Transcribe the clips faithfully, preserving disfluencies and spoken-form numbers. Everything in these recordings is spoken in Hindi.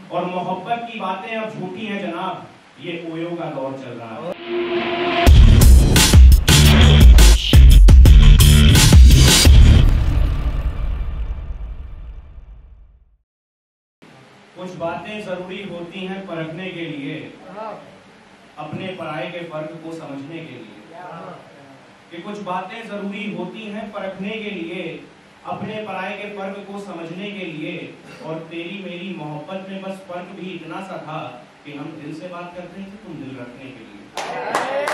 और मोहब्बत की बातें अब झूठी हैं जनाब, ये ओयो का दौर चल रहा है। कुछ बातें जरूरी होती हैं परखने के लिए, अपने पराये के फर्क को समझने के लिए। कि कुछ बातें जरूरी होती हैं परखने के लिए, अपने पराये के फर्क को समझने के लिए। और तेरी मेरी मोहब्बत में बस फर्क भी इतना सा था कि हम दिल से बात करते थे, तुम दिल रखने के लिए।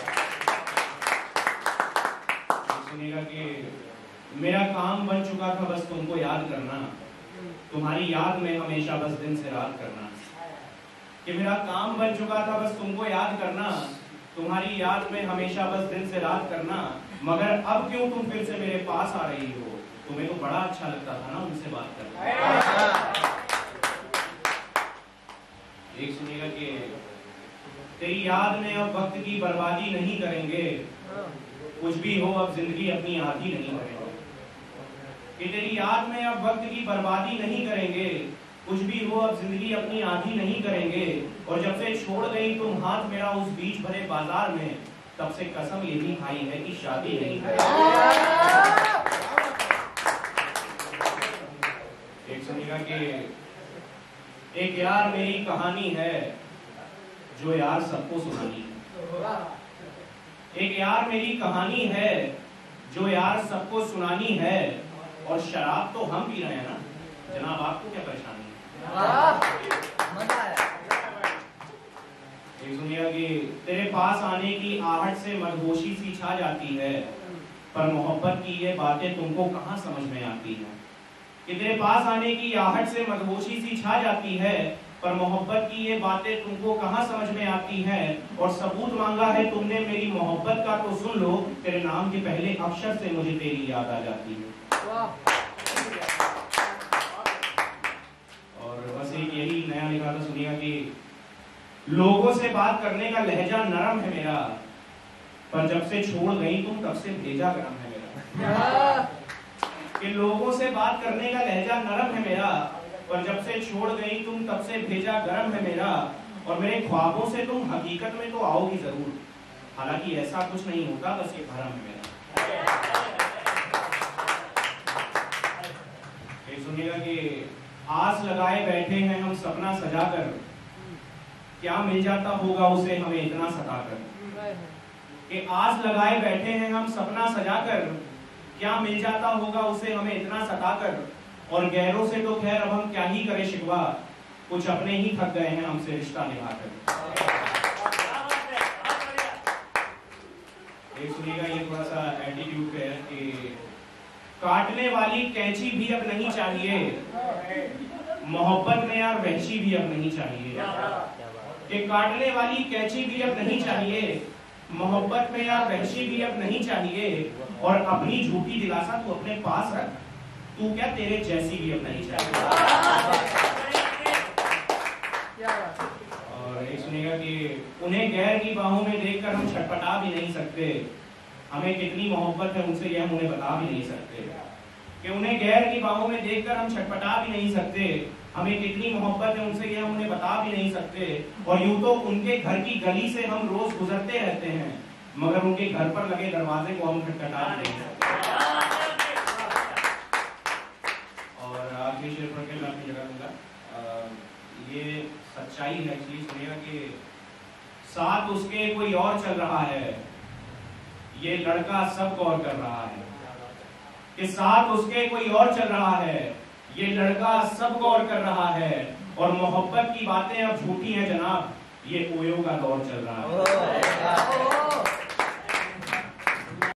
सुनिएगा कि मेरा काम बन चुका था बस तुमको याद करना, तुम्हारी याद में हमेशा बस दिन से रात करना। कि मेरा काम बन चुका था बस तुमको याद करना, तुम्हारी याद में हमेशा बस दिन से रात करना। मगर अब क्यों तुम फिर से मेरे पास आ रही हो, तुम्हें तो बड़ा अच्छा लगता था ना उनसे बात करना। एक सुनिएगा कि तेरी याद में अब वक्त की बर्बादी नहीं करेंगे, कुछ भी हो अब जिंदगी अपनी आधी नहीं करेंगे। कि तेरी याद में अब वक्त की बर्बादी नहीं करेंगे, कुछ भी हो अब जिंदगी अपनी आधी नहीं करेंगे। और जब से छोड़ गई तुम हाथ मेरा उस बीच भरे बाजार में, तब से कसम ये भी खाई है कि शादी नहीं करेंगे। एक सुनिएगा कि एक यार मेरी कहानी है जो यार सबको सुनानी है। एक यार मेरी कहानी है जो यार सबको सुनानी है। और शराब तो हम पी रहे हैं ना जनाब, आपको क्या परेशानी है? सुनिएगा कि तेरे पास आने की आहट से मदहोशी सी छा जाती है, पर मोहब्बत की ये बातें तुमको कहाँ समझ में आती हैं। कि तेरे पास आने की आहट से मदहोशी सी छा जाती है, पर मोहब्बत की ये बातें तुमको कहाँ समझ में आती हैं। और सबूत मांगा है तुमने मेरी मोहब्बत का, तो सुन लो तेरे नाम के पहले अक्षर से मुझे तेरी याद आ जाती है। और बस एक यही नया लिखा था, सुनिएगा कि लोगों से बात करने का लहजा नरम है मेरा, पर जब से छोड़ गई तुम तब से भेजा गरम है मेरा। कि लोगों से बात करने का लहजा नरम है मेरा, पर जब से छोड़ गई तुम तब से भेजा गरम है मेरा। और मेरे ख्वाबों से तुम हकीकत में तो आओगी जरूर, हालांकि ऐसा कुछ नहीं होता, बस ये भरम है मेरा। सुनिएगा कि आस लगाए बैठे हैं हम सपना सजाकर, क्या मिल जाता होगा उसे हमें इतना सताकर। कि आस लगाए बैठे हैं हम सपना सजाकर, क्या मिल जाता होगा उसे हमें इतना सताकर। और गैरों से तो खैर अब हम क्या ही करें शिकवा, कुछ अपने ही थक गए हैं हमसे रिश्ता निभाकर। एक सुनिएगा ये थोड़ा सा एटीट्यूड पे है कि काटने वाली कैंची भी अब नहीं चाहिए, मोहब्बत में यार वहशी भी अब नहीं चाहिए। कि काटने वाली कैंची भी अब नहीं चाहिए, मोहब्बत में यार वहशी भी अब नहीं चाहिए। और अपनी झूठी दिलासा तू अपने पास रख, तू क्या तेरे जैसी भी अब नहीं चाहिए। और एक सुनिएगा कि उन्हें गैर की बाहों में देखकर हम छटपटा भी नहीं सकते, हमें कितनी मोहब्बत है उनसे यह हम उन्हें बता भी नहीं सकते। कि उन्हें गैर की बाहों में देखकर हम छटपटा भी नहीं सकते, हमें कितनी मोहब्बत है उनसे यह हम उन्हें बता भी नहीं सकते। और यूं तो उनके घर की गली से हम रोज गुजरते रहते हैं, मगर उनके घर पर लगे दरवाजे को हम खटखटा नहीं सकते। और आखिरी शेर पढ़ के मैं अपनी जगह दूंगा। ये सच्चाई है एक्चुअली, सुनिएगा कि साथ उसके कोई और चल रहा है, ये लड़का सब गौर कर रहा है। कि साथ उसके कोई और चल रहा है, ये लड़का सब गौर कर रहा है। और मोहब्बत की बातें अब झूठी हैं जनाब, ये ओयो का दौर चल रहा है।